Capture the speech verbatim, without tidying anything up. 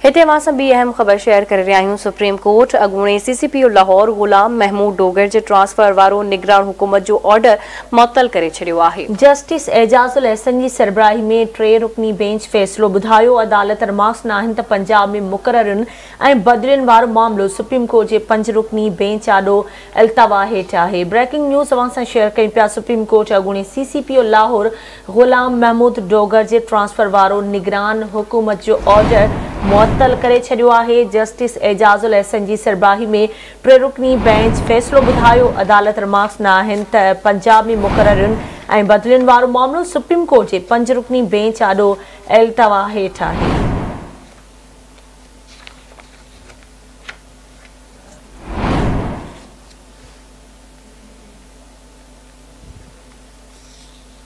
हिते मां सां ॿी अहम ख़बर शेयर करे रहिया आहियूं। सुप्रीम कोर्ट अॻूणे सीसीपीओ लाहौर ग़ुलाम महमूद डोगर जे ट्रांसफर वारो निगरान हुकूमत जो ऑर्डर मुअत्तल करे छॾियो आहे। जस्टिस एजाज़ुल अहसन जी सरबराही में टे रुकनी बेंच फ़ैसिलो ॿुधायो। अदालत रिमार्क्स नाहिनि त पंजाब में मुक़ररनि ऐं बदिलियुनि वारो मामिलो सुप्रीम कोर्ट जे पंज रुकनी बेंच आॾो इल्तवा हेठि आहे। ब्रेकिंग न्यूज़ अवां सां शेयर कयूं पिया। सुप्रीम कोर्ट अॻूणे सीसीपीओ लाहौर ग़ुलाम महमूद डोगर जे ट्रांसफर वारो निगरान हुकूमत जो ऑर्डर मुअत्तल करे छॾियो आहे। जस्टिस एजाज़ुल अहसन जी सरबराही में टे रुकनी बेंच फ़ैसिलो ॿुधायो। अदालत रिमार्क्स नाहिनि त पंजाब में मुक़ररनि ऐं बदिलियुनि वारो मामिलो सुप्रीम कोर्ट जे पंज रुकनी बेंच आॾो इल्तवा हेठि आहे।